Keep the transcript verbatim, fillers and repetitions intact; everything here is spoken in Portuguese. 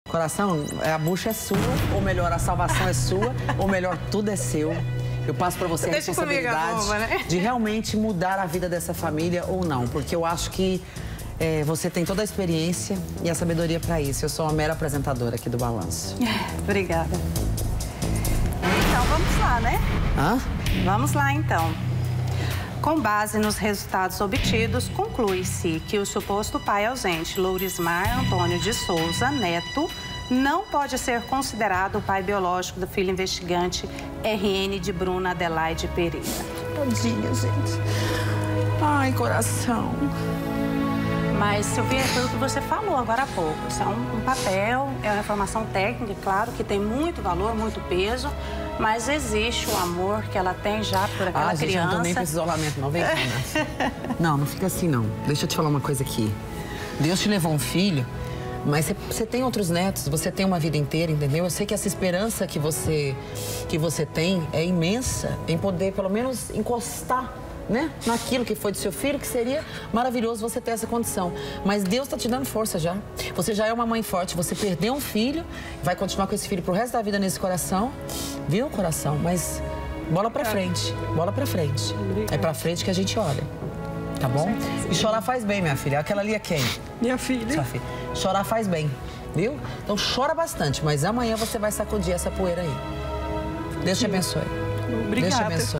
Coração, a bucha é sua, ou melhor, a salvação é sua, ou melhor, tudo é seu. Eu passo para você a Deixa responsabilidade comigo, né? de realmente mudar a vida dessa família ou não, porque eu acho que é, você tem toda a experiência e a sabedoria para isso. Eu sou uma mera apresentadora aqui do Balanço. Obrigada. Então, vamos lá, né? Hã? Vamos lá, então. Com base nos resultados obtidos, conclui-se que o suposto pai ausente, Lourismar Antônio de Souza Neto, não pode ser considerado o pai biológico do filho investigante R N de Bruna Adelaide Pereira. Tadinha, gente. Ai, coração. Mas, Silvia, foi o que você falou agora há pouco. Isso é um, um papel, é uma informação técnica, claro, que tem muito valor, muito peso, mas existe o amor que ela tem já por aquela ah, gente, criança. Eu não tô nem pra esse isolamento, não. Vem cá, né? Não, não fica assim, não. Deixa eu te falar uma coisa aqui. Deus te levou um filho, mas você tem outros netos, você tem uma vida inteira, entendeu? Eu sei que essa esperança que você, que você tem é imensa em poder, pelo menos, encostar, né, naquilo que foi do seu filho, que seria maravilhoso você ter essa condição. Mas Deus está te dando força já. Você já é uma mãe forte, você perdeu um filho, vai continuar com esse filho pro resto da vida nesse coração, viu, coração? Mas bola pra frente, bola pra frente. É pra frente que a gente olha, tá bom? E chorar faz bem, minha filha. Aquela ali é quem? Minha filha. Sua filha. Chorar faz bem, viu? Então chora bastante, mas amanhã você vai sacudir essa poeira aí. Deus te abençoe. Obrigada. Deus te abençoe.